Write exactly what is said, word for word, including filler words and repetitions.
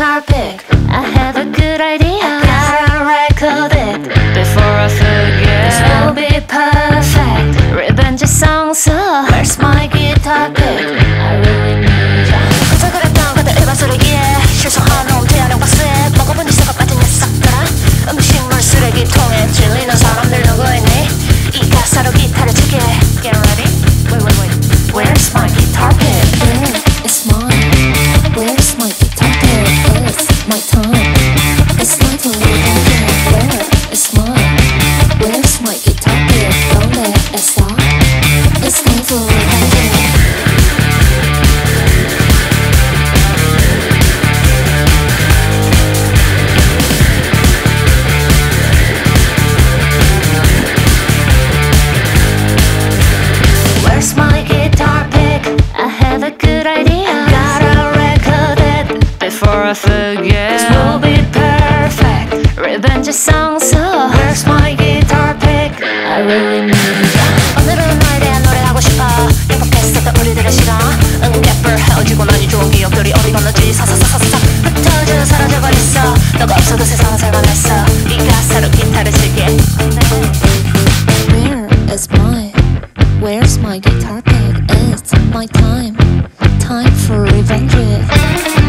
guitar pick. I have a good idea. I gotta record it before I forget. This will be perfect. Revenge song, so where's my guitar pick? I really need ya. 그저 그랬던 그때 일반 소리에 실수한 놈 태양력 박스에 먹어본 지석과 같은 녀석들아. 음식물 쓰레기통에 질리는 사람들 누구 있니? 이 가사로 기타를 치게. Get ready? Wait wait wait. Where's my guitar pick? Where is mine? Where's my guitar pick? It's my time. It's time to live again. Where is mine? Where's my guitar pick? Don't let it stop. It's time to live again. Where's my guitar pick? I have a good idea. I gotta record it before I forget. This will be perfect. Revenge song, so where's my guitar pick? I really need ya. 오늘은 너에 대한 노래하고 싶어. 행복했었던 우리들의 시간. 응개뿔 헤어지고 나니 좋은 기억들이 어디 갔는지 사사사사사 흩어져 사라져버렸어. 너가 없어도 세상은 살만했어. 이 가사로 기타를 칠게. Where is mine? Where's my guitar pick? It's my time. Time for revenge.